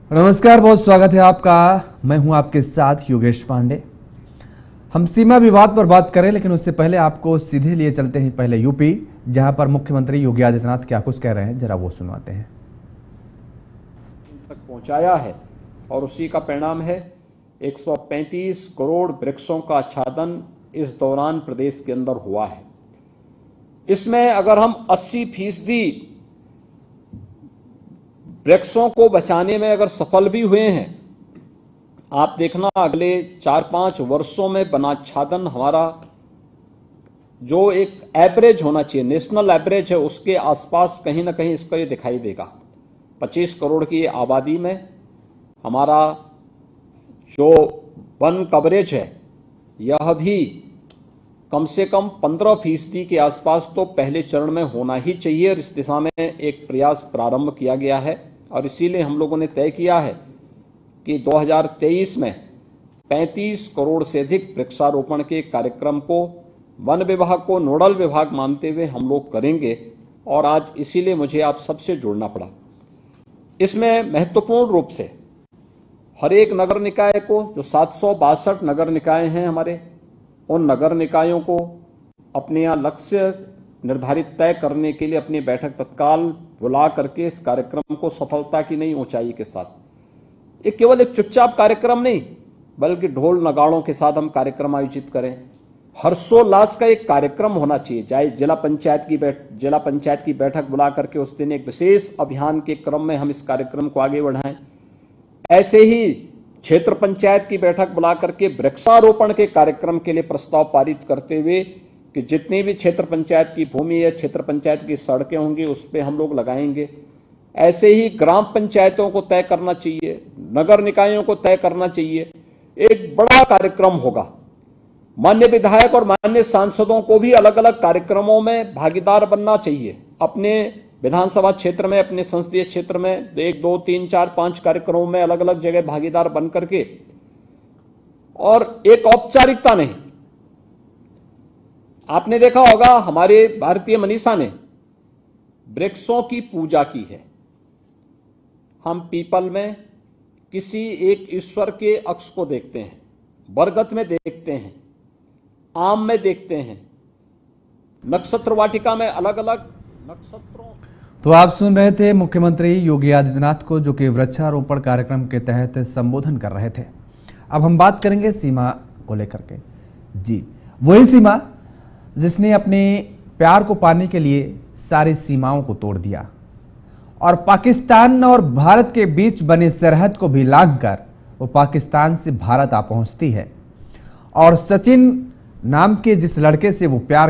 नमस्कार, बहुत स्वागत है आपका। मैं हूं आपके साथ योगेश पांडे। हम सीमा विवाद पर बात करें, लेकिन उससे पहले आपको सीधे लिए चलते हैं पहले यूपी, जहां पर मुख्यमंत्री योगी आदित्यनाथ क्या कुछ कह रहे हैं, जरा वो सुनवाते हैं। तक पहुंचाया है और उसी का परिणाम है 135 करोड़ वृक्षों का आच्छादन इस दौरान प्रदेश के अंदर हुआ है। इसमें अगर हम 80% वृक्षों को बचाने में अगर सफल भी हुए हैं, आप देखना अगले 4-5 वर्षों में वनाच्छादन हमारा जो एक एवरेज होना चाहिए, नेशनल एवरेज है, उसके आसपास कहीं ना कहीं इसका ये दिखाई देगा। 25 करोड़ की आबादी में हमारा जो वन कवरेज है यह भी कम से कम 15% के आसपास तो पहले चरण में होना ही चाहिए, और इस दिशा में एक प्रयास प्रारंभ किया गया है। और इसीलिए हम लोगों ने तय किया है कि 2023 में 35 करोड़ से अधिक वृक्षारोपण के कार्यक्रम को वन विभाग को नोडल विभाग मानते हुए हम लोग करेंगे, और आज इसीलिए मुझे आप सबसे जुड़ना पड़ा। इसमें महत्वपूर्ण रूप से हर एक नगर निकाय को, जो 762 नगर निकाय हैं हमारे, उन नगर निकायों को अपने यहाँ लक्ष्य निर्धारित तय करने के लिए अपनी बैठक तत्काल बुला करके इस कार्यक्रम को सफलता की नई ऊंचाई के साथ, ये केवल एक चुपचाप कार्यक्रम नहीं बल्कि ढोल नगाड़ों के साथ हम कार्यक्रम आयोजित करें। हर्षोल्लास का एक कार्यक्रम होना चाहिए, चाहे जिला पंचायत की बैठक बुला करके उस दिन एक विशेष अभियान के क्रम में हम इस कार्यक्रम को आगे बढ़ाएं। ऐसे ही क्षेत्र पंचायत की बैठक बुला करके वृक्षारोपण के कार्यक्रम के लिए प्रस्ताव पारित करते हुए कि जितनी भी क्षेत्र पंचायत की भूमि या क्षेत्र पंचायत की सड़कें होंगी उस पर हम लोग लगाएंगे। ऐसे ही ग्राम पंचायतों को तय करना चाहिए, नगर निकायों को तय करना चाहिए, एक बड़ा कार्यक्रम होगा। माननीय विधायक और माननीय सांसदों को भी अलग अलग कार्यक्रमों में भागीदार बनना चाहिए। अपने विधानसभा क्षेत्र में, अपने संसदीय क्षेत्र में 1, 2, 3, 4, 5 कार्यक्रमों में अलग अलग जगह भागीदार बन करके, और एक औपचारिकता नहीं। आपने देखा होगा हमारे भारतीय मनीषा ने वृक्षों की पूजा की है। हम पीपल में किसी एक ईश्वर के अक्ष को देखते हैं, बरगद में देखते हैं, आम में देखते हैं, नक्षत्र वाटिका में अलग अलग नक्षत्रों। तो आप सुन रहे थे मुख्यमंत्री योगी आदित्यनाथ को, जो कि वृक्षारोपण कार्यक्रम के तहत संबोधन कर रहे थे। अब हम बात करेंगे सीमा को लेकर के। जी, वही सीमा जिसने अपने प्यार को पाने के लिए सारी सीमाओं को तोड़ दिया और पाकिस्तान और भारत के बीच बने सरहद को भी लांघकर वो पाकिस्तान से भारत आ पहुंचती है। और सचिन नाम के जिस लड़के से वो प्यार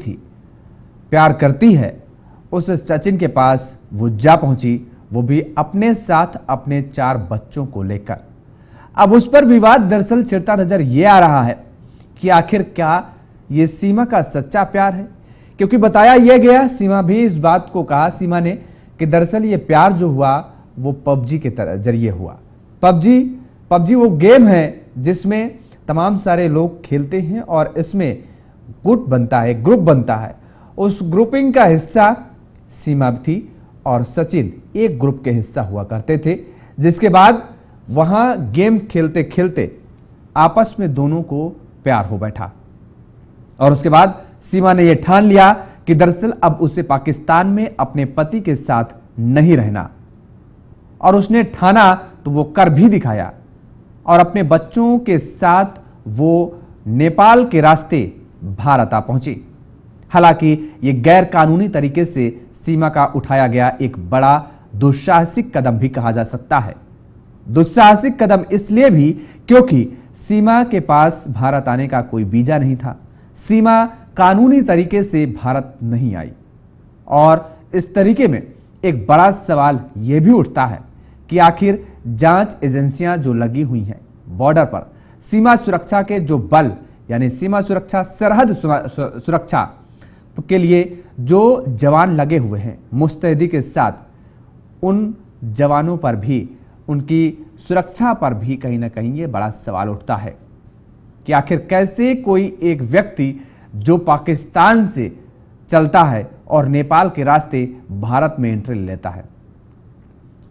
करती है, उस सचिन के पास वो जा पहुंची, वो भी अपने साथ अपने 4 बच्चों को लेकर। अब उस पर विवाद दरअसल छिड़ता नजर ये आ रहा है कि आखिर क्या ये सीमा का सच्चा प्यार है, क्योंकि बताया यह गया, सीमा भी इस बात को कहा सीमा ने, कि दरअसल ये प्यार जो हुआ वो पबजी के जरिए हुआ। पबजी वो गेम है जिसमें तमाम सारे लोग खेलते हैं और इसमें ग्रुप बनता है। उस ग्रुपिंग का हिस्सा सीमा थी और सचिन एक ग्रुप के हिस्सा हुआ करते थे, जिसके बाद वहां गेम खेलते खेलते आपस में दोनों को प्यार हो बैठा। और उसके बाद सीमा ने यह ठान लिया कि दरअसल अब उसे पाकिस्तान में अपने पति के साथ नहीं रहना, और उसने ठाना तो वो कर भी दिखाया, और अपने बच्चों के साथ वो नेपाल के रास्ते भारत आ पहुंची। हालांकि ये गैर कानूनी तरीके से सीमा का उठाया गया एक बड़ा दुस्साहसिक कदम भी कहा जा सकता है। दुस्साहसिक कदम इसलिए भी क्योंकि सीमा के पास भारत आने का कोई वीजा नहीं था। सीमा कानूनी तरीके से भारत नहीं आई, और इस तरीके में एक बड़ा सवाल यह भी उठता है कि आखिर जांच एजेंसियां जो लगी हुई हैं बॉर्डर पर, सीमा सुरक्षा के जो बल, यानी सीमा सुरक्षा, सरहद सुरक्षा के लिए जो जवान लगे हुए हैं मुस्तैदी के साथ, उन जवानों पर भी, उनकी सुरक्षा पर भी कहीं ना कहीं ये बड़ा सवाल उठता है कि आखिर कैसे कोई एक व्यक्ति जो पाकिस्तान से चलता है और नेपाल के रास्ते भारत में एंट्री लेता है।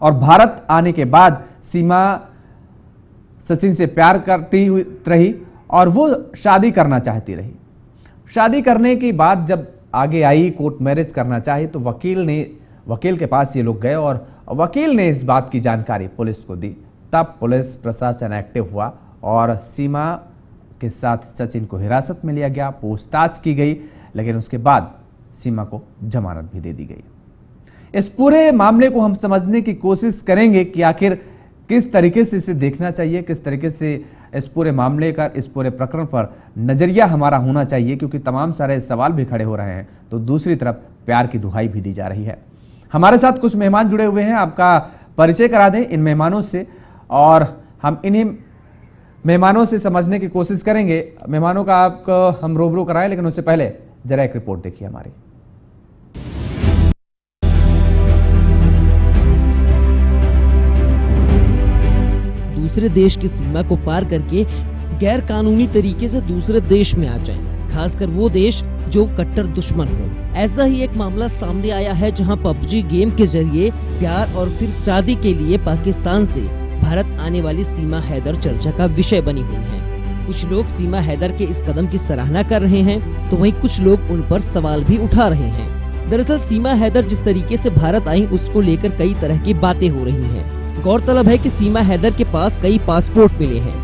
और भारत आने के बाद सीमा सचिन से प्यार करती हुई रही और वो शादी करना चाहती रही। शादी करने के बाद जब आगे आई, कोर्ट मैरिज करना चाहे, तो वकील के पास ये लोग गए और वकील ने इस बात की जानकारी पुलिस को दी। तब पुलिस प्रशासन एक्टिव हुआ और सीमा के साथ सचिन को हिरासत में लिया गया, पूछताछ की गई, लेकिन उसके बाद सीमा को जमानत भी दे दी गई। इस पूरे मामले को हम समझने की कोशिश करेंगे कि आखिर किस तरीके से इसे देखना चाहिए, किस तरीके से इस पूरे मामले का, इस पूरे प्रकरण पर नजरिया हमारा होना चाहिए, क्योंकि तमाम सारे सवाल भी खड़े हो रहे हैं तो दूसरी तरफ प्यार की दुहाई भी दी जा रही है। हमारे साथ कुछ मेहमान जुड़े हुए हैं, आपका परिचय करा दें इन मेहमानों से और हम इन्हीं मेहमानों से समझने की कोशिश करेंगे। मेहमानों का आपको हम रूबरू कराएं, लेकिन उससे पहले जरा एक रिपोर्ट देखिए हमारी। दूसरे देश की सीमा को पार करके गैर कानूनी तरीके से दूसरे देश में आ जाएं, खासकर वो देश जो कट्टर दुश्मन हो। ऐसा ही एक मामला सामने आया है जहां पबजी गेम के जरिए प्यार और फिर शादी के लिए पाकिस्तान से भारत आने वाली सीमा हैदर चर्चा का विषय बनी हुई है। कुछ लोग सीमा हैदर के इस कदम की सराहना कर रहे हैं तो वहीं कुछ लोग उन पर सवाल भी उठा रहे हैं। दरअसल सीमा हैदर जिस तरीके से भारत आई उसको लेकर कई तरह की बातें हो रही हैं। गौरतलब है कि सीमा हैदर के पास कई पासपोर्ट मिले हैं।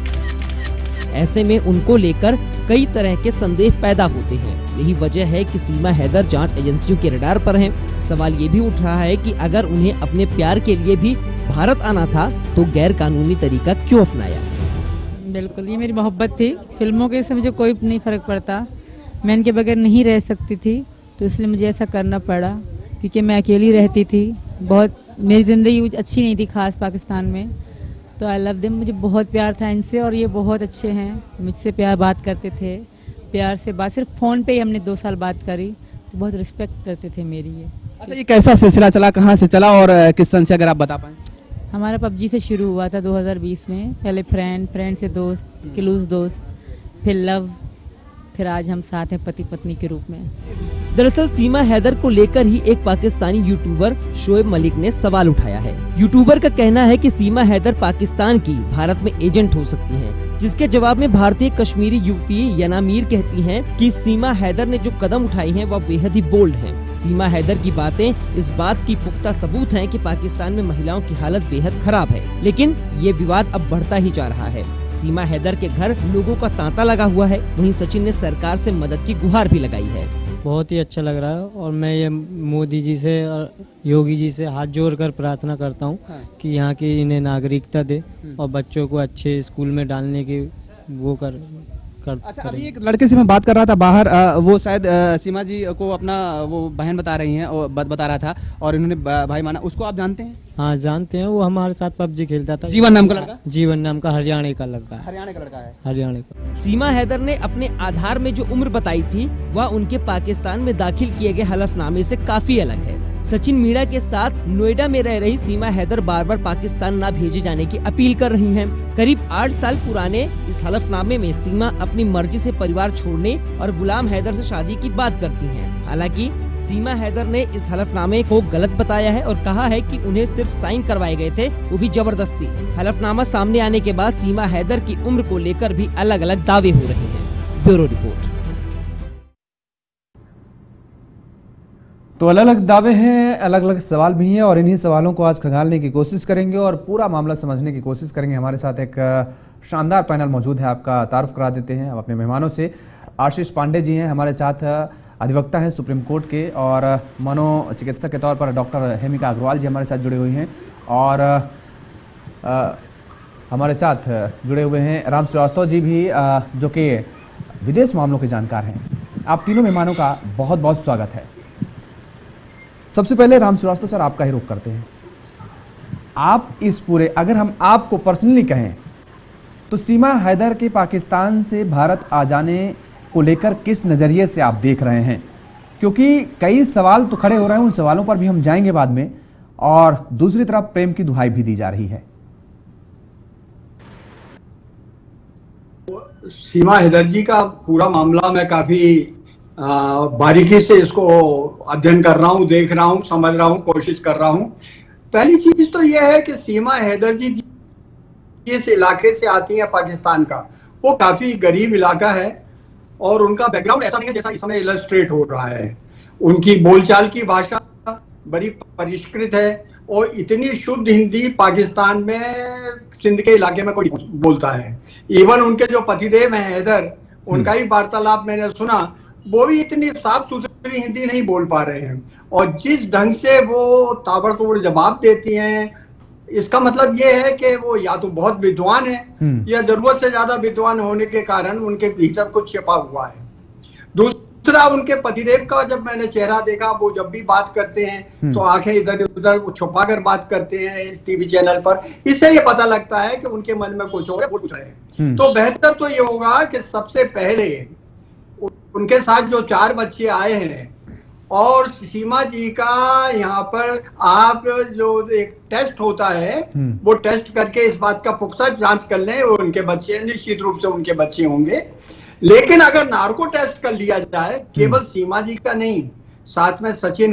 ऐसे में उनको लेकर कई तरह के संदेह पैदा होते हैं। यही वजह है कि सीमा हैदर जांच एजेंसियों के रडार पर हैं। सवाल ये भी उठ रहा है कि अगर उन्हें अपने प्यार के लिए भी भारत आना था तो गैर कानूनी तरीका क्यों अपनाया। बिल्कुल, ये मेरी मोहब्बत थी। फिल्मों के से मुझे कोई नहीं फर्क पड़ता, मैं इनके बगैर नहीं रह सकती थी, तो इसलिए मुझे ऐसा करना पड़ा क्योंकि मैं अकेली रहती थी। बहुत मेरी ज़िंदगी अच्छी नहीं थी खास पाकिस्तान में, तो आई लव देम। मुझे बहुत प्यार था इनसे और ये बहुत अच्छे हैं, मुझसे प्यार बात करते थे, प्यार से बात, सिर्फ फ़ोन पे ही हमने 2 साल बात करी, तो बहुत रिस्पेक्ट करते थे मेरी ये। अच्छा, ये कैसा सिलसिला चला, कहाँ से चला और किस सन से, अगर आप बता पाएँ। हमारा पबजी से शुरू हुआ था 2020 में। पहले फ्रेंड से दोस्त, क्लोज दोस्त, फिर लव, फिर आज हम साथ हैं पति पत्नी के रूप में। दरअसल सीमा हैदर को लेकर ही एक पाकिस्तानी यूट्यूबर शोएब मलिक ने सवाल उठाया है। यूट्यूबर का कहना है कि सीमा हैदर पाकिस्तान की भारत में एजेंट हो सकती हैं, जिसके जवाब में भारतीय कश्मीरी युवती यनामीर कहती हैं कि सीमा हैदर ने जो कदम उठाई हैं वह बेहद ही बोल्ड हैं। सीमा हैदर की बातें इस बात की पुख्ता सबूत हैं कि पाकिस्तान में महिलाओं की हालत बेहद खराब है, लेकिन ये विवाद अब बढ़ता ही जा रहा है। सीमा हैदर के घर लोगों का तांता लगा हुआ है। वहीं सचिन ने सरकार से मदद की गुहार भी लगाई है। बहुत ही अच्छा लग रहा है और मैं ये मोदी जी से और योगी जी से हाथ जोड़कर प्रार्थना करता हूँ कि यहाँ की इन्हें नागरिकता दे और बच्चों को अच्छे स्कूल में डालने की वो कर। अच्छा, अभी एक लड़के से मैं बात कर रहा था बाहर, वो शायद सीमा जी को अपना वो बहन बता रही हैं और बता रहा था और इन्होंने भाई माना। उसको आप जानते हैं? हाँ जानते हैं, वो हमारे साथ पबजी खेलता था। जीवन नाम का लड़का? जीवन नाम का, हरियाणा का लड़का है। हरियाणा का लड़का है? हरियाणा का। सीमा हैदर ने अपने आधार में जो उम्र बताई थी वह उनके पाकिस्तान में दाखिल किए गए हलफनामे से काफी अलग है। सचिन मीणा के साथ नोएडा में रह रही सीमा हैदर बार बार पाकिस्तान न भेजे जाने की अपील कर रही हैं। करीब 8 साल पुराने इस हलफनामे में सीमा अपनी मर्जी से परिवार छोड़ने और गुलाम हैदर से शादी की बात करती हैं। हालांकि सीमा हैदर ने इस हलफनामे को गलत बताया है और कहा है कि उन्हें सिर्फ साइन करवाए गए थे, वो भी जबरदस्ती। हलफनामा सामने आने के बाद सीमा हैदर की उम्र को लेकर भी अलग अलग दावे हो रहे हैं। Bureau report. तो अलग अलग दावे हैं, अलग अलग सवाल भी हैं और इन्हीं सवालों को आज खंगालने की कोशिश करेंगे और पूरा मामला समझने की कोशिश करेंगे। हमारे साथ एक शानदार पैनल मौजूद है, आपका तारुफ करा देते हैं अपने मेहमानों से। आशीष पांडे जी हैं हमारे साथ, अधिवक्ता हैं सुप्रीम कोर्ट के, और मनोचिकित्सक के तौर पर डॉक्टर हेमिका अग्रवाल जी हमारे साथ जुड़े हुए हैं, और हमारे साथ जुड़े हुए हैं राम श्रीवास्तव जी भी, जो कि विदेश मामलों के जानकार हैं। आप तीनों मेहमानों का बहुत बहुत स्वागत है। सबसे पहले राम श्रीवास्तव सर, आपका ही रुख करते हैं। आप इस पूरे, अगर हम आपको पर्सनली कहें तो सीमा हैदर के पाकिस्तान से भारत आ जाने को लेकर किस नज़रिए से आप देख रहे हैं? क्योंकि कई सवाल तो खड़े हो रहे हैं, उन सवालों पर भी हम जाएंगे बाद में, और दूसरी तरफ प्रेम की दुहाई भी दी जा रही है। सीमा हैदर जी का पूरा मामला मैं काफी बारीकी से इसको अध्ययन कर रहा हूँ, देख रहा हूँ, समझ रहा हूँ, कोशिश कर रहा हूँ। पहली चीज तो यह है कि सीमा हैदर जी जिस इलाके से आती है पाकिस्तान का, वो काफी गरीब इलाका है और उनका बैकग्राउंड ऐसा नहीं है जैसा इस समय इलस्ट्रेट हो रहा है। उनकी बोलचाल की भाषा बड़ी परिष्कृत है और इतनी शुद्ध हिंदी पाकिस्तान में सिंध के इलाके में कोई बोलता है। इवन उनके जो पतिदेव हैं हैदर, उनका ही वार्तालाप मैंने सुना, वो भी इतनी साफ सुथरी हिंदी नहीं बोल पा रहे हैं। और जिस ढंग से वो ताबड़तोड़ जवाब देती हैं, इसका मतलब ये है कि वो या तो बहुत विद्वान है या जरूरत से ज्यादा विद्वान होने के कारण उनके भीतर कुछ छिपा हुआ है। दूसरा, उनके पतिदेव का जब मैंने चेहरा देखा, वो जब भी बात करते हैं तो आंखें इधर उधर छुपा कर बात करते हैं टीवी चैनल पर। इससे ये पता लगता है कि उनके मन में कुछ और है, वो कुछ है। तो बेहतर तो ये होगा कि सबसे पहले उनके साथ जो 4 बच्चे आए हैं और सीमा जी का यहाँ पर आप जो एक टेस्ट होता है वो टेस्ट करके इस बात का पुख्ता जांच कर लें, वो उनके बच्चे निश्चित रूप से उनके बच्चे होंगे। लेकिन अगर नार्को टेस्ट कर लिया जाए, केवल सीमा जी का नहीं, साथ में सचिन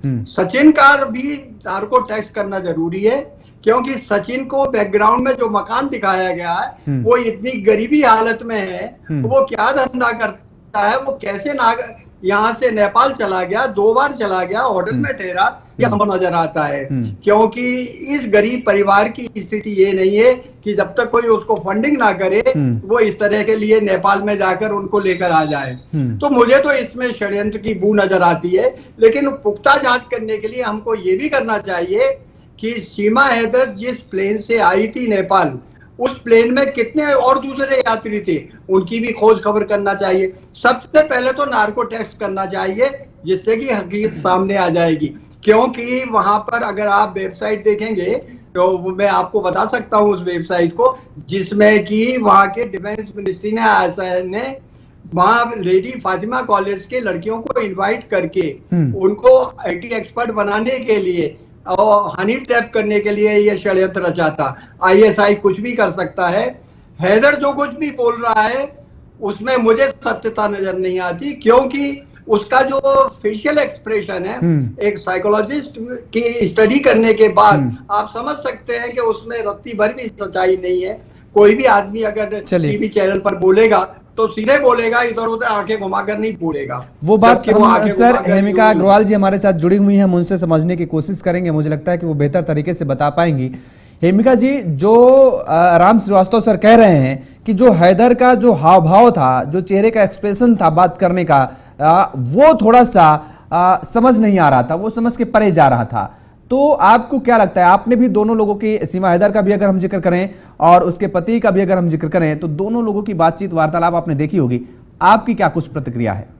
का भी नार्को टेस्ट करना जरूरी है, क्योंकि सचिन को बैकग्राउंड में जो मकान दिखाया गया है वो इतनी गरीबी हालत में है, वो क्या धंधा करता है, वो कैसे यहाँ से नेपाल चला गया, 2 बार चला गया, होटल में ठहरा, यह संभव नजर आता है। क्योंकि इस गरीब परिवार की स्थिति ये नहीं है कि जब तक कोई उसको फंडिंग ना करे वो इस तरह के लिए नेपाल में जाकर उनको लेकर आ जाए। तो मुझे तो इसमें षड्यंत्र की बू नजर आती है। लेकिन पुख्ता जांच करने के लिए हमको ये भी करना चाहिए कि सीमा हैदर जिस प्लेन से आई थी नेपाल, उस प्लेन में कितने और दूसरे यात्री थे, उनकी भी खोज खबर करना चाहिए। सबसे पहले तो नार्को टेस्ट करना चाहिए, जिससे कि हकीकत सामने आ जाएगी। क्योंकि वहां पर अगर आप वेबसाइट देखेंगे तो मैं आपको बता सकता हूं उस वेबसाइट को, जिसमें कि वहां के डिफेंस मिनिस्ट्री ने वहां लेडी फातिमा कॉलेज के लड़कियों को इन्वाइट करके उनको IT एक्सपर्ट बनाने के लिए और हनी ट्रैप करने के लिए यह षड्यंत्र रचा था। ISI कुछ भी कर सकता है। हैदर जो कुछ भी बोल रहा है उसमें मुझे सत्यता नजर नहीं आती, क्योंकि उसका जो फेशियल एक्सप्रेशन है, एक साइकोलॉजिस्ट की स्टडी करने के बाद आप समझ सकते हैं कि उसमें रत्ती भर भी सच्चाई नहीं है। कोई भी आदमी अगर टीवी चैनल पर बोलेगा तो सीधे बोलेगा, इधर उधर आंखें घुमाकर नहीं बोलेगा। वो बात सर हेमिका अग्रवाल जी हमारे साथ जुड़ी हुई हैं, हम उनसे समझने की कोशिश करेंगे। मुझे लगता है कि वो बेहतर तरीके से बता पाएंगी। हेमिका जी, जो राम श्रीवास्तव सर कह रहे हैं कि जो हैदर का जो हाव भाव था, जो चेहरे का एक्सप्रेशन था बात करने का, वो थोड़ा सा समझ नहीं आ रहा था, वो समझ के परे जा रहा था। तो आपको क्या लगता है, आपने भी दोनों लोगों की, सीमा हैदर का भी अगर हम जिक्र करें और उसके पति का भी अगर हम जिक्र करें, तो दोनों लोगों की बातचीत वार्तालाप आपने देखी होगी, आपकी क्या कुछ प्रतिक्रिया है?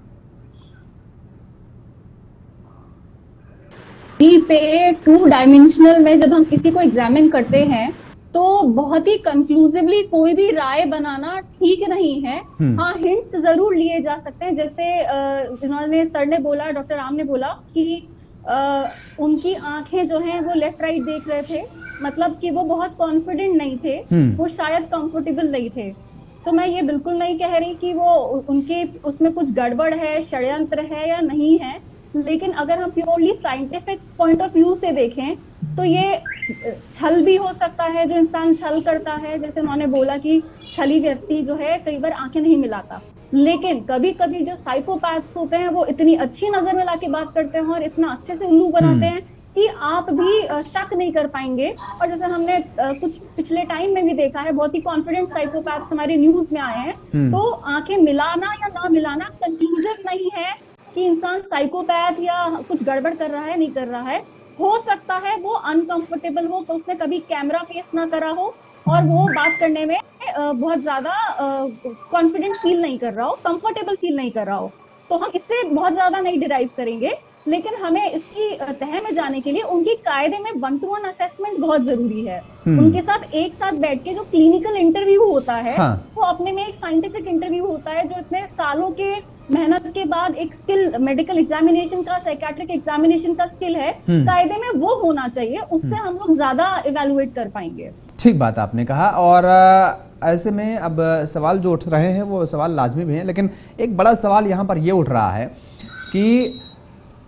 पे 2 डायमेंशनल में जब हम किसी को एग्जामिन करते हैं तो बहुत ही कंक्लूसिवली कोई भी राय बनाना ठीक नहीं है। हाँ, हिंट्स जरूर लिए जा सकते हैं, जैसे इन्होंने सर ने बोला, डॉक्टर राम ने बोला कि उनकी आंखें जो हैं वो लेफ्ट राइट देख रहे थे, मतलब कि वो बहुत कॉन्फिडेंट नहीं थे, वो शायद कंफर्टेबल नहीं थे। तो मैं ये बिल्कुल नहीं कह रही कि वो उनके उसमें कुछ गड़बड़ है, षड्यंत्र है या नहीं है, लेकिन अगर हम purely scientific point of view से देखें तो ये छल भी हो सकता है। जो इंसान छल करता है, जैसे उन्होंने बोला कि छली व्यक्ति जो है कई बार आंखें नहीं मिलाता, लेकिन कभी कभी जो साइकोपैथ्स होते हैं वो इतनी अच्छी नजर मिला के बात करते हैं और इतना अच्छे से उल्लू बनाते हैं कि आप भी शक नहीं कर पाएंगे। और जैसे हमने कुछ पिछले टाइम में भी देखा है, बहुत ही कॉन्फिडेंट साइकोपैथ्स हमारी न्यूज में आए हैं। तो आंखें मिलाना या ना मिलाना कंक्लूसिव नहीं है कि इंसान साइकोपैथ या कुछ गड़बड़ कर रहा है, नहीं कर रहा है। हो सकता है वो अनकंफर्टेबल हो, तो उसने कभी कैमरा फेस ना करा हो और वो बात करने में बहुत ज्यादा कॉन्फिडेंट फील नहीं कर रहा हो, कंफर्टेबल फील नहीं कर रहा हो, तो हम इससे बहुत ज्यादा नहीं डिराइव करेंगे। लेकिन हमें इसकी तह में जाने के लिए उनकी कायदे में 1-to-1 असेसमेंट बहुत जरूरी है। उनके साथ एक साथ बैठ के जो क्लिनिकल इंटरव्यू होता है, वो अपने में एक साइंटिफिक इंटरव्यू होता है, जो इतने सालों के मेहनत के बाद एक स्किल, मेडिकल एग्जामिनेशन का, साइकेट्रिक एग्जामिनेशन का स्किल है, कायदे में वो होना चाहिए। उससे हम लोग ज्यादा इवेलुएट कर पाएंगे। ठीक बात आपने कहा। और ऐसे में अब सवाल जो उठ रहे हैं वो सवाल लाजमी भी हैं, लेकिन एक बड़ा सवाल यहाँ पर ये उठ रहा है कि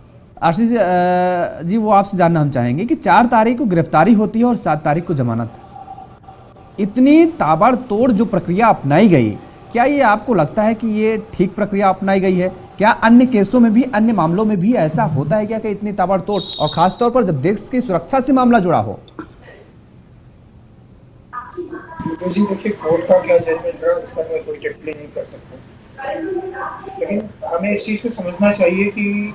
आशीष जी, वो आपसे जानना हम चाहेंगे कि 4 तारीख को गिरफ्तारी होती है और 7 तारीख को जमानत। इतनी ताबड़तोड़ जो प्रक्रिया अपनाई गई, क्या ये आपको लगता है कि ये ठीक प्रक्रिया अपनाई गई है? क्या अन्य केसों में भी, अन्य मामलों में भी ऐसा होता है क्या कि इतनी ताबड़तोड़, और खासतौर पर जब देश की सुरक्षा से मामला जुड़ा हो? जी देखिए, कोर्ट का क्या जजमेंट रहा उस पर मैं कोई टिप्पणी नहीं कर सकता, लेकिन हमें इस चीज को समझना चाहिए कि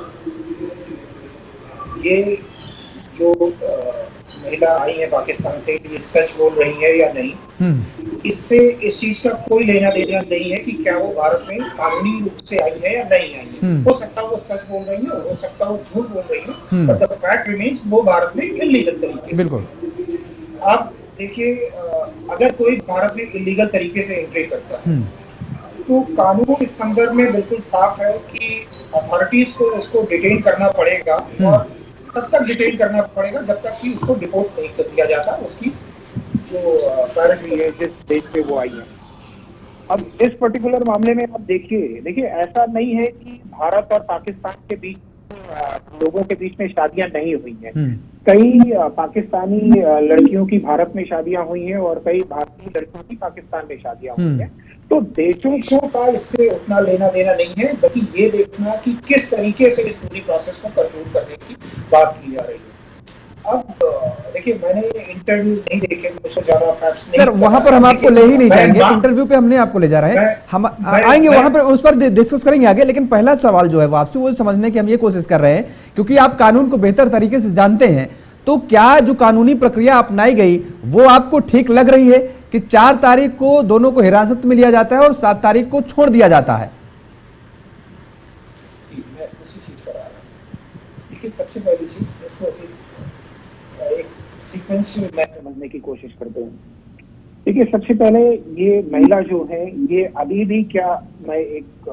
ये जो महिला आई है पाकिस्तान से, ये सच बोल रही है या नहीं, इससे इस चीज का कोई लेना देना नहीं है कि क्या वो भारत में कानूनी रूप से आई है या नहीं आई है। हो सकता है वो सच बोल रही है, हो सकता है वो झूठ बोल रही है, बट द फैक्ट रिमेन्स वो भारत में इल्लीगल तरीके से। बिल्कुल। आप देखिए, अगर कोई भारत में इल्लीगल तरीके से एंट्री करता है तो कानून इस संदर्भ में बिल्कुल साफ है कि अथॉरिटीज को उसको डिटेन करना पड़ेगा, और तब तक डिटेन करना पड़ेगा जब तक कि उसको डिपोर्ट नहीं कर दिया जाता उसकी जो करंटली है जिस देश पे वो आई है। अब इस पर्टिकुलर मामले में आप देखिए ऐसा नहीं है कि भारत और पाकिस्तान के बीच लोगों के बीच में शादियां नहीं हुई हैं। कई पाकिस्तानी लड़कियों की भारत में शादियां हुई हैं और कई भारतीय लड़कियों की पाकिस्तान में शादियां हुई हैं। तो देशों का इससे उतना लेना देना नहीं है, बल्कि ये देखना कि किस तरीके से इस पूरी प्रोसेस को कंट्रोल करने की बात की जा रही है। अब देखिए, मैंने इंटरव्यूज नहीं देखे, मुझे ज्यादा फैक्ट्स नहीं। सर, वहां पर हम आपको ले ही नहीं जाएंगे, इंटरव्यू पे हमने आपको ले जा रहे हैं, हम आएंगे वहां पर, उस पर डिस्कस करेंगे आगे। लेकिन पहला सवाल जो है वो आपसे वो समझने की हम ये कोशिश कर रहे हैं, क्योंकि आप कानून को बेहतर तरीके से जानते हैं, तो क्या जो कानूनी प्रक्रिया अपनाई गई वो आपको ठीक लग रही है कि 4 तारीख को दोनों को हिरासत में लिया जाता है और 7 तारीख को छोड़ दिया जाता है? मैं उसी चीज पर आ रहा हूं। देखिए, सबसे पहली चीज इसको एक सीक्वेंस में मैं समझने की कोशिश करता हूँ। देखिए, सबसे पहले ये महिला जो है, ये अभी भी, क्या मैं एक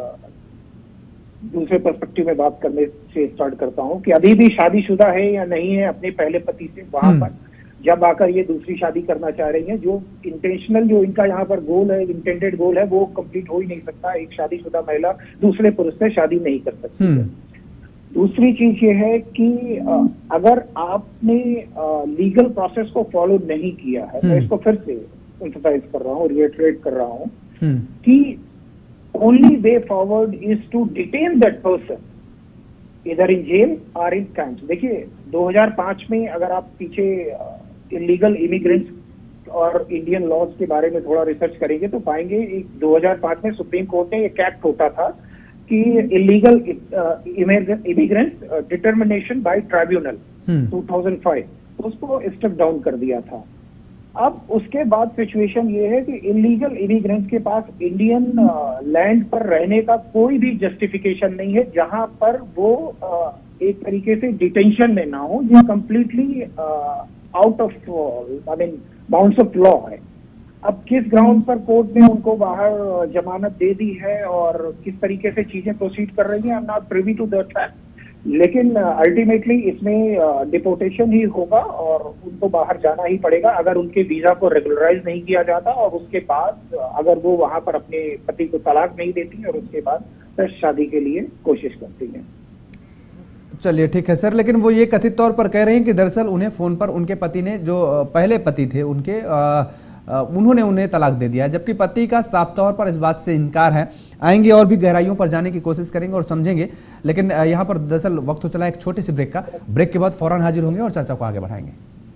दूसरे पर्सपेक्टिव में बात करने से स्टार्ट करता हूँ कि अभी भी शादीशुदा है या नहीं है अपने पहले पति से, वहां पर जब आकर ये दूसरी शादी करना चाह रही हैं, जो इंटेंशनल, जो इनका यहाँ पर गोल है, इंटेंडेड गोल है, वो कंप्लीट हो ही नहीं सकता। एक शादीशुदा महिला दूसरे पुरुष से शादी नहीं कर सकती है। दूसरी चीज ये है कि अगर आपने लीगल प्रोसेस को फॉलो नहीं किया है, मैं इसको फिर से एम्फसाइज कर रहा हूँ, रिएटरेट कर रहा हूँ कि only way forward is to detain that person either in jail or in camps। देखिए, 2005 में अगर आप पीछे इलीगल इमिग्रेंट्स और इंडियन लॉज के बारे में थोड़ा रिसर्च करेंगे तो पाएंगे 2005 में सुप्रीम कोर्ट ने एक एक्ट होता था कि illegal immigrants determination by tribunal 2005, उसको स्टेप डाउन कर दिया था। अब उसके बाद सिचुएशन ये है कि इलीगल इमिग्रेंट्स के पास इंडियन लैंड पर रहने का कोई भी जस्टिफिकेशन नहीं है जहां पर वो एक तरीके से डिटेंशन में ना हो, जो completely out of bounds of law है। अब किस ग्राउंड पर कोर्ट ने उनको बाहर जमानत दे दी है और किस तरीके से चीजें प्रोसीड कर रही हैं, I am not privy to that fact, लेकिन अल्टीमेटली इसमें डिपोर्टेशन ही होगा और उनको बाहर जाना ही पड़ेगा अगर उनके वीजा को रेगुलराइज नहीं किया जाता, और उसके बाद अगर वो वहां पर अपने पति को तलाक नहीं देती और उसके बाद फिर शादी के लिए कोशिश करती हैं। चलिए, ठीक है सर, लेकिन वो ये कथित तौर पर कह रहे हैं कि दरअसल उन्हें फोन पर उनके पति ने, जो पहले पति थे उनके, उन्होंने उन्हें तलाक दे दिया, जबकि पति का साफ तौर पर इस बात से इनकार है। आएंगे और भी गहराइयों पर जाने की कोशिश करेंगे और समझेंगे, लेकिन यहाँ पर दरअसल वक्त तो चला एक छोटे से ब्रेक का। ब्रेक के बाद फौरन हाजिर होंगे और चर्चा को आगे बढ़ाएंगे।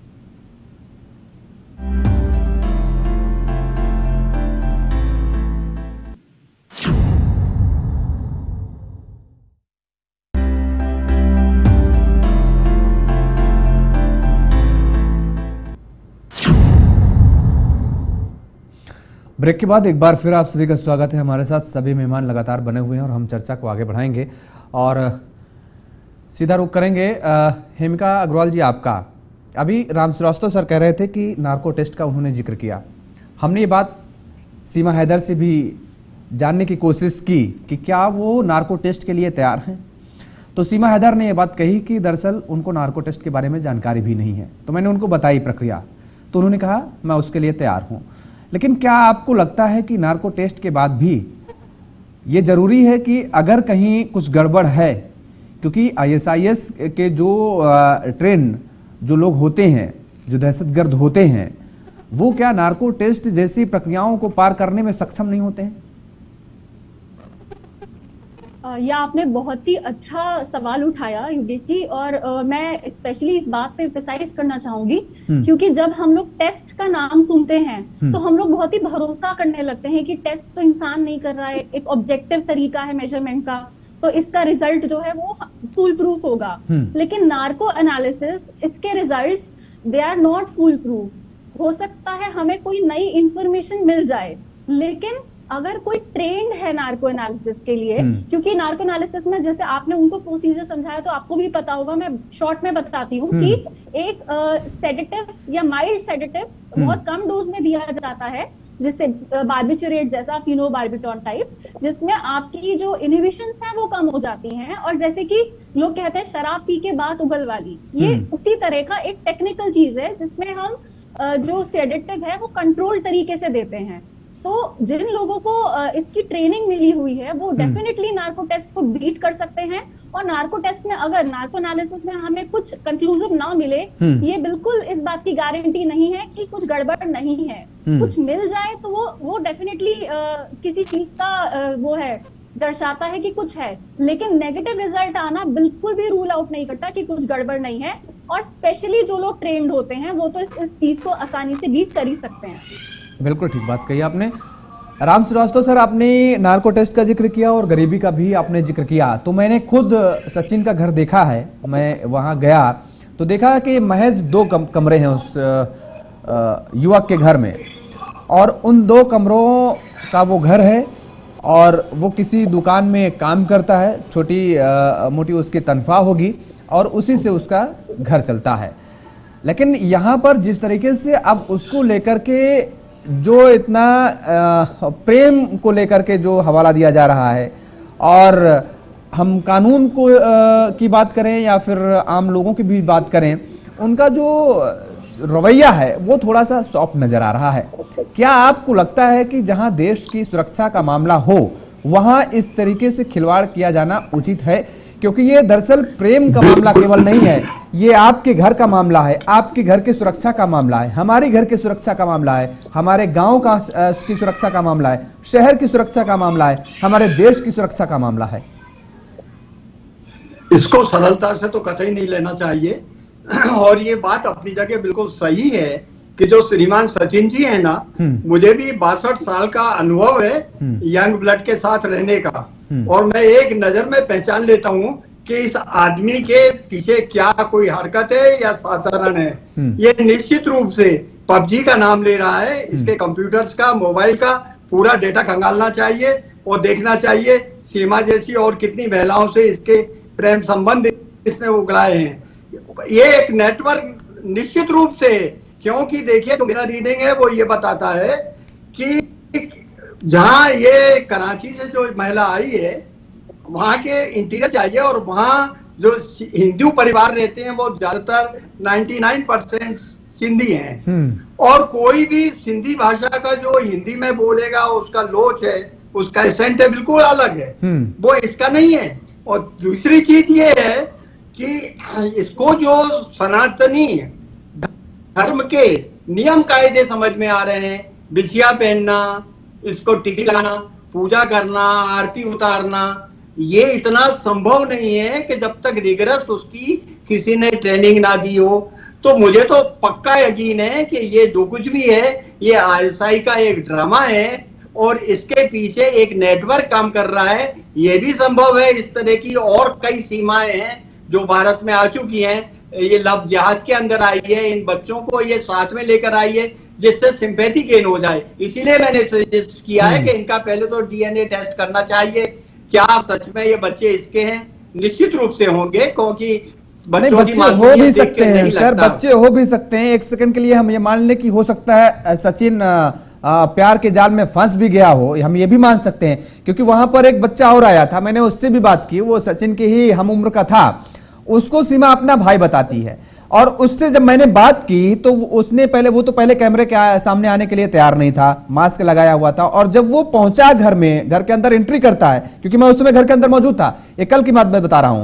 ब्रेक के बाद एक बार फिर आप सभी का स्वागत है। हमारे साथ सभी मेहमान लगातार बने हुए हैं और हम चर्चा को आगे बढ़ाएंगे और सीधा रुख करेंगे हेमिका अग्रवाल जी आपका। अभी राम श्रीवास्तव सर कह रहे थे कि नार्को टेस्ट का उन्होंने जिक्र किया। हमने ये बात सीमा हैदर से भी जानने की कोशिश की कि क्या वो नार्को टेस्ट के लिए तैयार हैं, तो सीमा हैदर ने यह बात कही कि दरअसल उनको नार्को टेस्ट के बारे में जानकारी भी नहीं है। तो मैंने उनको बताई प्रक्रिया, तो उन्होंने कहा मैं उसके लिए तैयार हूँ। लेकिन क्या आपको लगता है कि नार्को टेस्ट के बाद भी ये जरूरी है कि अगर कहीं कुछ गड़बड़ है क्योंकि ISIS के जो ट्रेन जो लोग होते हैं, जो दहशतगर्द होते हैं, वो क्या नार्को टेस्ट जैसी प्रक्रियाओं को पार करने में सक्षम नहीं होते हैं? यह आपने बहुत ही अच्छा सवाल उठाया युगेश जी, और मैं स्पेशली इस बात पे एम्फसाइज करना चाहूंगी, क्योंकि जब हम लोग टेस्ट का नाम सुनते हैं तो हम लोग बहुत ही भरोसा करने लगते हैं कि टेस्ट तो इंसान नहीं कर रहा है, एक ऑब्जेक्टिव तरीका है मेजरमेंट का, तो इसका रिजल्ट जो है वो फुल प्रूफ होगा। लेकिन नार्को एनालिसिस, इसके results they are not foolproof. हो सकता है हमें कोई नई इंफॉर्मेशन मिल जाए, लेकिन अगर कोई ट्रेंड है नार्को एनालिसिस के लिए, क्योंकि नार्को एनालिसिस में जैसे आपने उनको प्रोसीजर समझाया तो आपको भी पता होगा, मैं शॉर्ट में बताती हूँ कि एक सेडेटिव या माइल्ड सेडेटिव बहुत कम डोज में दिया जाता है, जिससे बार्बिचुरेट जैसा फिनोबार्बिटॉन टाइप, जिसमें आपकी जो इनहिबिशंस हैं वो कम हो जाती हैं, और जैसे कि लोग कहते हैं शराब पी के बाद उगल वाली, ये उसी तरह का एक टेक्निकल चीज है जिसमें हम जो सेडेटिव है वो कंट्रोल तरीके से देते हैं। तो जिन लोगों को इसकी ट्रेनिंग मिली हुई है वो डेफिनेटली नार्को टेस्ट को बीट कर सकते हैं, और नार्को टेस्ट में अगर नार्को एनालिसिस में हमें कुछ कंक्लूसिव ना मिले, ये बिल्कुल इस बात की गारंटी नहीं है कि कुछ गड़बड़ नहीं है। कुछ मिल जाए तो वो डेफिनेटली किसी चीज का वो है, दर्शाता है कि कुछ है, लेकिन नेगेटिव रिजल्ट आना बिल्कुल भी रूल आउट नहीं करता कि कुछ गड़बड़ नहीं है। और स्पेशली जो लोग ट्रेंड होते हैं वो तो इस चीज को आसानी से बीट कर ही सकते हैं। बिल्कुल ठीक बात कही आपने। राम श्रीवास्तव सर, आपने नार्को टेस्ट का जिक्र किया और गरीबी का भी आपने जिक्र किया, तो मैंने खुद सचिन का घर देखा है। मैं वहां गया तो देखा कि महज 2 कमरे हैं उस युवक के घर में, और उन 2 कमरों का वो घर है, और वो किसी दुकान में काम करता है, छोटी मोटी उसकी तनख्वाह होगी, और उसी से उसका घर चलता है। लेकिन यहाँ पर जिस तरीके से अब उसको लेकर के जो इतना प्रेम को लेकर के जो हवाला दिया जा रहा है, और हम कानून को की बात करें या फिर आम लोगों की भी बात करें, उनका जो रवैया है वो थोड़ा सा सॉफ्ट नजर आ रहा है। क्या आपको लगता है कि जहां देश की सुरक्षा का मामला हो वहां इस तरीके से खिलवाड़ किया जाना उचित है? क्योंकि ये दरअसल प्रेम का मामला केवल नहीं है, ये आपके घर का मामला है, आपके घर की सुरक्षा का मामला है, हमारे घर की सुरक्षा का मामला है, हमारे गांव का की सुरक्षा का मामला है, शहर की सुरक्षा का मामला है, हमारे देश की सुरक्षा का मामला है। इसको सरलता से तो कतई नहीं लेना चाहिए, और ये बात अपनी जगह बिल्कुल सही है कि जो श्रीमान सचिन जी है ना, मुझे भी 62 साल का अनुभव है यंग ब्लड के साथ रहने का, और मैं एक नजर में पहचान लेता हूँ कि इस आदमी के पीछे क्या कोई हरकत है या साधारण है। ये निश्चित रूप से पबजी का नाम ले रहा है, इसके कंप्यूटर्स का, मोबाइल का पूरा डेटा खंगालना चाहिए और देखना चाहिए सीमा जैसी और कितनी महिलाओं से इसके प्रेम संबंध इसने उगलाए हैं। ये एक नेटवर्क निश्चित रूप से, क्योंकि देखिए जो मेरा रीडिंग है वो ये बताता है कि जहां ये कराची से जो महिला आई है वहां के इंटीरियर चाहिए, और वहां जो हिंदू परिवार रहते हैं वो ज्यादातर 99% सिंधी हैं, और कोई भी सिंधी भाषा का जो हिंदी में बोलेगा उसका लोच है, उसका एसेंट है, बिल्कुल अलग है, वो इसका नहीं है। और दूसरी चीज ये है कि इसको जो सनातनी धर्म के नियम कायदे समझ में आ रहे हैं, बिछिया पहनना, इसको टिकी लगाना, पूजा करना, आरती उतारना, ये इतना संभव नहीं है कि जब तक रिगरस उसकी किसी ने ट्रेनिंग ना दी हो। तो मुझे तो पक्का यकीन है कि ये जो कुछ भी है ये ISI का एक ड्रामा है, और इसके पीछे एक नेटवर्क काम कर रहा है। ये भी संभव है इस तरह की और कई सीमाएं हैं जो भारत में आ चुकी हैं। ये लव जिहाद के अंदर आई है, इन बच्चों को ये साथ में लेकर आई है जिससे सिंपैथी गेन हो जाए। इसीलिए मैंने सजेस्ट किया है कि इनका पहले तो DNA टेस्ट करना चाहिए, क्या सच में ये बच्चे इसके हैं। निश्चित रूप से होंगे, क्योंकि बच्चे हो भी सकते हैं सर, बच्चे हो भी सकते हैं। एक सेकंड के लिए हम ये मान लें कि हो सकता है सचिन प्यार के जाल में फंस भी गया हो, हम ये भी मान सकते हैं, क्योंकि वहां पर एक बच्चा और आया था, मैंने उससे भी बात की, वो सचिन के ही हम उम्र का था, उसको सीमा अपना भाई बताती है, और उससे जब मैंने बात की तो उसने वो तो पहले कैमरे के सामने आने के लिए तैयार नहीं था, मास्क लगाया हुआ था, और जब वो पहुंचा घर में, घर के अंदर एंट्री करता है, क्योंकि मैं उस समय घर के अंदर मौजूद था, ये कल की बात मैं बता रहा हूं,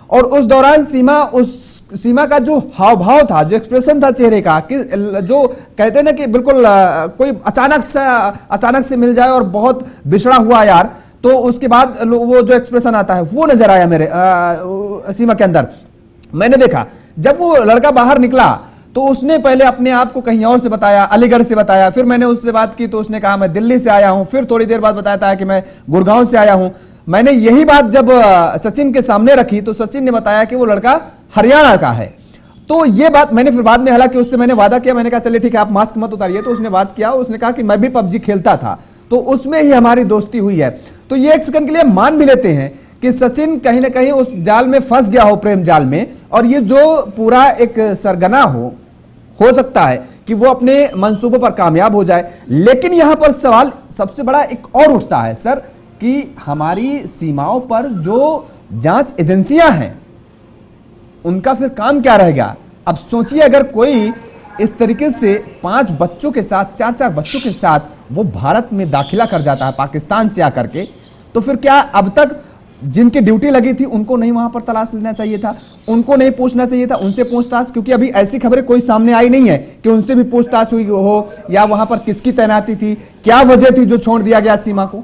और उस दौरान सीमा का जो हाव भाव था, जो एक्सप्रेशन था चेहरे का, कि जो कहते हैं ना कि बिल्कुल कोई अचानक से मिल जाए और बहुत बिछड़ा हुआ यार, तो उसके बाद वो जो एक्सप्रेशन आता है वो नजर आया मेरे सीमा के अंदर। मैंने देखा जब वो लड़का बाहर निकला तो उसने पहले अपने आप को कहीं और से बताया, अलीगढ़ से बताया, फिर मैंने उससे बात की तो उसने कहा मैं दिल्ली से आया हूं, फिर थोड़ी देर बाद बताया था कि मैं गुड़गांव से आया हूं। मैंने यही बात जब सचिन के सामने रखी तो सचिन ने बताया कि वो लड़का हरियाणा का है। तो ये बात मैंने फिर बाद में, हालांकि उससे मैंने वादा किया, मैंने कहा चलिए ठीक है आप मास्क मत उतारिए, तो उसने बात किया, उसने कहा कि मैं भी पबजी खेलता था, तो उसमें ही हमारी दोस्ती हुई है। तो ये एक सेकंड के लिए मान भी लेते हैं कि सचिन कहीं ना कहीं उस जाल में फंस गया हो, प्रेम जाल में, और ये जो पूरा एक सरगना हो सकता है कि वो अपने मंसूबों पर कामयाब हो जाए। लेकिन यहां पर सवाल सबसे बड़ा एक और उठता है सर, कि हमारी सीमाओं पर जो जांच एजेंसियां हैं उनका फिर काम क्या रहेगा। अब सोचिए अगर कोई इस तरीके से 5 बच्चों के साथ, 4 बच्चों के साथ वो भारत में दाखिला कर जाता है पाकिस्तान से आकर के, तो फिर क्या अब तक जिनकी ड्यूटी लगी थी उनको नहीं वहां पर तलाश लेना चाहिए था, उनको नहीं पूछना चाहिए था, उनसे पूछताछ? क्योंकि अभी ऐसी खबरें कोई सामने आई नहीं है कि उनसे भी पूछताछ हुई हो, या वहां पर किसकी तैनाती थी, क्या वजह थी जो छोड़ दिया गया सीमा को।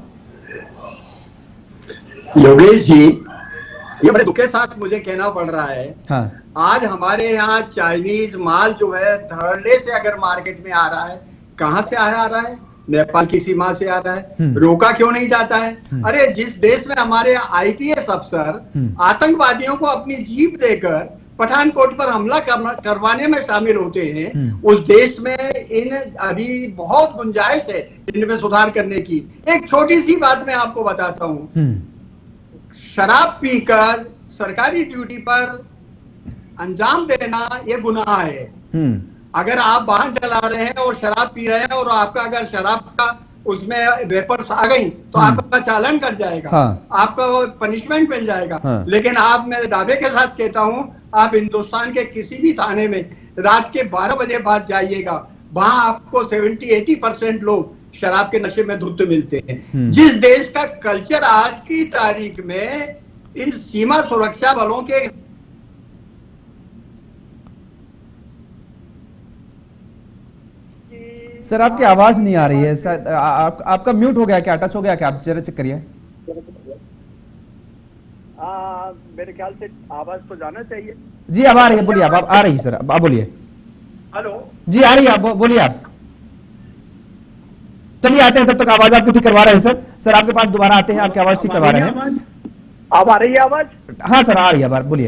योगेश जी, ये बड़े दुख के साथ मुझे कहना पड़ रहा है, हाँ, आज हमारे यहाँ चाइनीज माल जो है थर्ड डे से अगर मार्केट में आ रहा है, कहां से आ रहा है? नेपाल की सीमा से आ रहा है। रोका क्यों नहीं जाता है? अरे जिस देश में हमारे आईपीएस अफसर आतंकवादियों को अपनी जीप देकर पठानकोट पर हमला करवाने में शामिल होते हैं, उस देश में अभी बहुत गुंजाइश है इनमें सुधार करने की। एक छोटी सी बात मैं आपको बताता हूं, शराब पीकर सरकारी ड्यूटी पर अंजाम देना यह गुनाह है। अगर आप वाहन चला रहे हैं और शराब पी रहे हैं और आपका अगर शराब का उसमें वेपर्स आ गई तो आपका चालान कट जाएगा, हाँ। आपका पनिशमेंट मिल जाएगा, हाँ। लेकिन आप, मैं दावे के साथ कहता हूं, आप हिंदुस्तान के किसी भी थाने में रात के 12 बजे बाद जाइएगा, वहां आपको 70-80% लोग शराब के नशे में धुत मिलते हैं। जिस देश का कल्चर आज की तारीख में इन सीमा सुरक्षा बलों के सर आपकी आवाज नहीं आ रही है, सर आपका म्यूट हो गया क्या, टच हो गया क्या? आप जरा चेक करिए। मेरे ख्याल से आवाज तो जाना चाहिए। जी अब आ रही है, बोलिए। आप आ रही है सर, आप बोलिए। हेलो जी, आ रही है, आप बोलिए। आप चलिए आते हैं, तब तक आवाज आपकी ठीक करवा रहे हैं सर। सर आपके पास दोबारा आते हैं, आपकी आवाज ठीक करवा रहे हैं। अब आ रही है आवाज? हाँ सर आ रही है, बोलिए।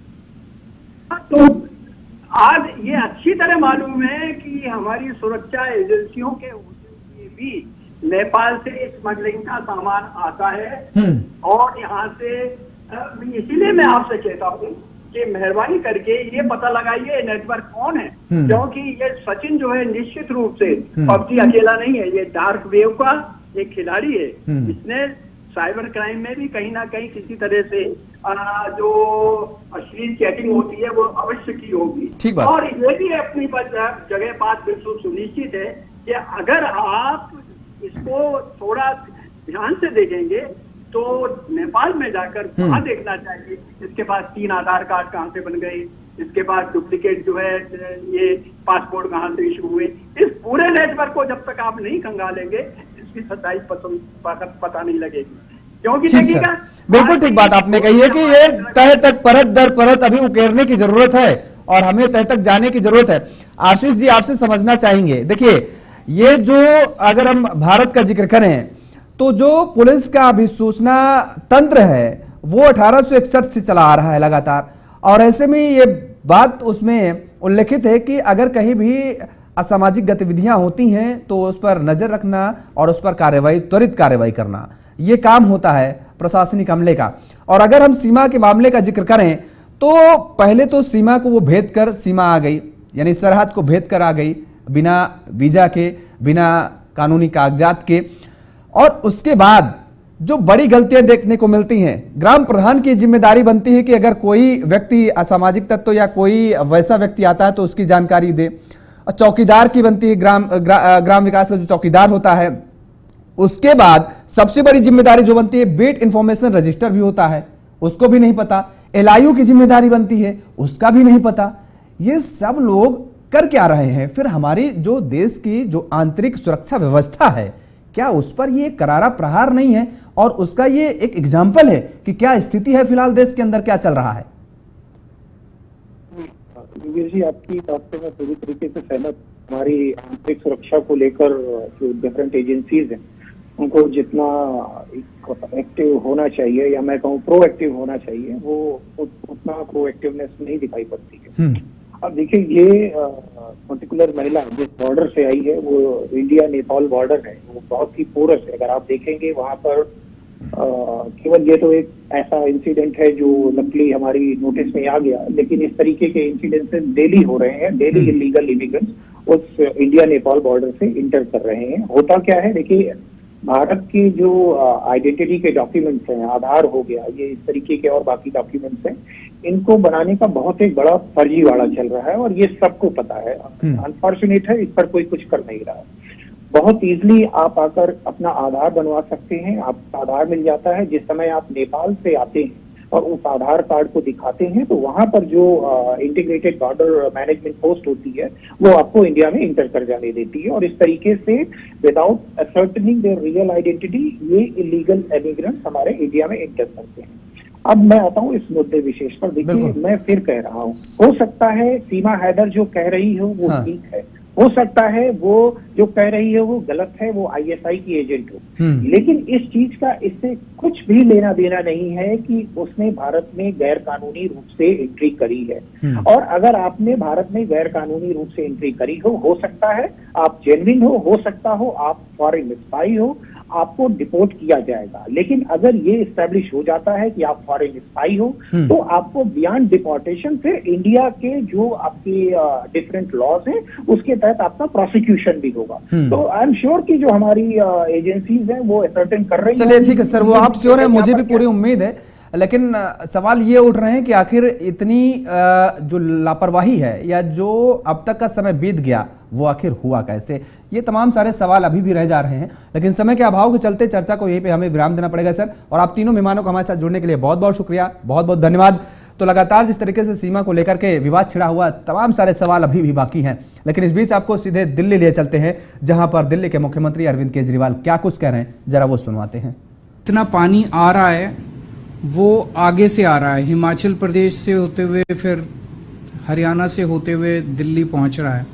तो आज ये अच्छी तरह मालूम है कि हमारी सुरक्षा एजेंसियों के लिए भी नेपाल से स्मगलिंग का सामान आता है, और यहाँ से इसीलिए मैं आपसे कहता हूँ कि मेहरबानी करके ये पता लगाइए नेटवर्क कौन है, क्योंकि ये सचिन जो है निश्चित रूप से पबजी अकेला नहीं है, ये डार्क वेव का एक खिलाड़ी है। इसने साइबर क्राइम में भी कहीं ना कहीं किसी तरह से जो अश्लील चैटिंग होती है वो अवश्य की होगी। और ये भी अपनी जगह बात बिल्कुल सुनिश्चित है कि अगर आप इसको थोड़ा ध्यान से देखेंगे तो नेपाल में जाकर वहां देखना चाहिए इसके पास 3 आधार कार्ड कहाँ से बन गए, इसके पास डुप्लीकेट जो है ये पासपोर्ट कहाँ से इशू हुए। इस पूरे नेटवर्क को जब तक आप नहीं खंगालेंगे इसकी सच्चाई पता नहीं लगेगी, क्योंकि देखिएगा बिल्कुल ठीक बात आपने कही है कि ये तह तक परत दर परत अभी उकेरने की जरूरत है और हमें तह तक जाने की जरूरत है। आशीष जी आपसे समझना चाहेंगे, देखिए ये जो अगर हम भारत का जिक्र करें तो जो पुलिस का अभिसूचना तंत्र है वो 1861 से चला आ रहा है लगातार, और ऐसे में ये बात उसमें उल्लेखित है कि अगर कहीं भी असामाजिक गतिविधियां होती हैं तो उस पर नजर रखना और उस पर कार्रवाई, त्वरित कार्रवाई करना, ये काम होता है प्रशासनिक अमले का। और अगर हम सीमा के मामले का जिक्र करें तो पहले तो सीमा को वो भेद कर सीमा आ गई, यानी सरहद को भेद कर आ गई बिना वीजा के, बिना कानूनी कागजात के। और उसके बाद जो बड़ी गलतियां देखने को मिलती हैं, ग्राम प्रधान की जिम्मेदारी बनती है कि अगर कोई व्यक्ति असामाजिक तत्व या कोई वैसा व्यक्ति आता है तो उसकी जानकारी दे। चौकीदार की बनती है, ग्राम विकास का जो चौकीदार होता है। उसके बाद सबसे बड़ी जिम्मेदारी जो बनती है बीट इंफॉर्मेशन रजिस्टर भी होता है, उसको भी नहीं पता। LIU की जिम्मेदारी बनती है, उसका भी नहीं पता। ये सब लोग कर क्या रहे हैं? फिर हमारी जो देश की जो आंतरिक सुरक्षा व्यवस्था है, क्या उस पर ये करारा प्रहार नहीं है? और उसका ये एक एग्जाम्पल है कि क्या स्थिति है फिलहाल देश के अंदर, क्या चल रहा है? जी, आपकी बात से मैं पूरी तरीके से सहमत। हमारी आंतरिक सुरक्षा को लेकर जो डिफरेंट एजेंसीज हैं, उनको जितना एक्टिव होना चाहिए, या मैं कहूँ प्रोएक्टिव होना चाहिए, वो उतना प्रोएक्टिवनेस नहीं दिखाई पड़ती है। अब देखिए, ये पर्टिकुलर महिला जिस बॉर्डर से आई है, वो इंडिया नेपाल बॉर्डर है, वो बहुत ही पोरस है। अगर आप देखेंगे वहां पर केवल ये तो एक ऐसा इंसिडेंट है जो लकली हमारी नोटिस में आ गया, लेकिन इस तरीके के इंसिडेंसेस डेली हो रहे हैं। डेली इलीगल इमिग्रेंट्स उस इंडिया नेपाल बॉर्डर से इंटर कर रहे हैं। होता क्या है, देखिए, भारत की जो आइडेंटिटी के डॉक्यूमेंट्स हैं, आधार हो गया, ये इस तरीके के और बाकी डॉक्यूमेंट्स हैं, इनको बनाने का बहुत एक बड़ा फर्जीवाड़ा चल रहा है और ये सबको पता है। अनफॉर्चुनेट है, इस पर कोई कुछ कर नहीं रहा है। बहुत इजीली आप आकर अपना आधार बनवा सकते हैं, आपका आधार मिल जाता है। जिस समय आप नेपाल से आते हैं और उस आधार कार्ड को दिखाते हैं, तो वहां पर जो इंटीग्रेटेड बॉर्डर मैनेजमेंट पोस्ट होती है, वो आपको इंडिया में इंटर कर जाने देती है। और इस तरीके से without ascertaining their real identity, ये इलीगल इमिग्रेंट्स हमारे इंडिया में इंटर करते हैं। अब मैं आता हूँ इस मुद्दे विशेष पर। देखिए, मैं फिर कह रहा हूँ, हो सकता है सीमा हैदर जो कह रही हो वो ठीक है, हो सकता है वो जो कह रही है वो गलत है, वो ISI की एजेंट हो, लेकिन इस चीज का इससे कुछ भी लेना देना नहीं है कि उसने भारत में गैर कानूनी रूप से एंट्री करी है। और अगर आपने भारत में गैर कानूनी रूप से एंट्री करी हो सकता है आप जेन्युइन हो सकता हो आप फॉरेन स्पाई हो, आपको डिपोर्ट किया जाएगा। लेकिन अगर ये इस्टेब्लिश हो जाता है कि आप फॉरेन स्पाई हो, तो आपको बियॉन्ड डिपोर्टेशन फिर इंडिया के जो आपके डिफरेंट लॉज हैं, उसके तहत आपका प्रोसिक्यूशन भी होगा। तो आई एम श्योर कि जो हमारी एजेंसीज हैं वो सर्टेन कर रही हैं। चलिए ठीक है सर, वो आप श्योर है, मुझे भी पूरी उम्मीद है। लेकिन सवाल ये उठ रहे हैं कि आखिर इतनी जो लापरवाही है या जो अब तक का समय बीत गया, वो आखिर हुआ कैसे? ये तमाम सारे सवाल अभी भी रह जा रहे हैं, लेकिन समय के अभाव के चलते चर्चा को यहीं पे हमें विराम देना पड़ेगा सर। और आप तीनों मेहमानों को हमारे साथ जुड़ने के लिए बहुत बहुत शुक्रिया, बहुत बहुत धन्यवाद। तो लगातार जिस तरीके से सीमा को लेकर के विवाद छिड़ा हुआ, तमाम सारे सवाल अभी भी बाकी हैं, लेकिन इस बीच आपको सीधे दिल्ली लिए चलते हैं, जहां पर दिल्ली के मुख्यमंत्री अरविंद केजरीवाल क्या कुछ कह रहे हैं, जरा वो सुनवाते हैं। इतना पानी आ रहा है, वो आगे से आ रहा है, हिमाचल प्रदेश से होते हुए फिर हरियाणा से होते हुए दिल्ली पहुंच रहा है।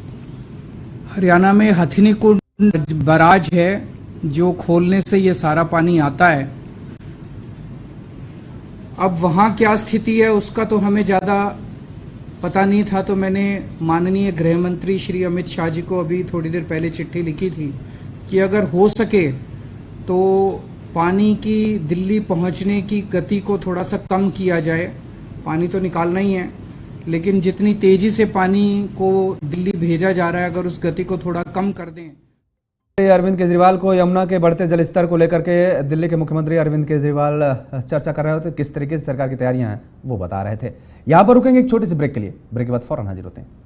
हरियाणा में हथनीकुंड बराज है, जो खोलने से ये सारा पानी आता है। अब वहां क्या स्थिति है उसका तो हमें ज्यादा पता नहीं था, तो मैंने माननीय गृह मंत्री श्री अमित शाह जी को अभी थोड़ी देर पहले चिट्ठी लिखी थी कि अगर हो सके तो पानी की दिल्ली पहुंचने की गति को थोड़ा सा कम किया जाए। पानी तो निकालना ही है, लेकिन जितनी तेजी से पानी को दिल्ली भेजा जा रहा है, अगर उस गति को थोड़ा कम कर दें। अरविंद केजरीवाल को यमुना के बढ़ते जलस्तर को लेकर के दिल्ली के मुख्यमंत्री अरविंद केजरीवाल चर्चा कर रहे होते, किस तरीके से सरकार की तैयारियां हैं वो बता रहे थे। यहां पर रुकेंगे एक छोटे से ब्रेक के लिए, ब्रेक के बाद फौरन हाजिर होते हैं।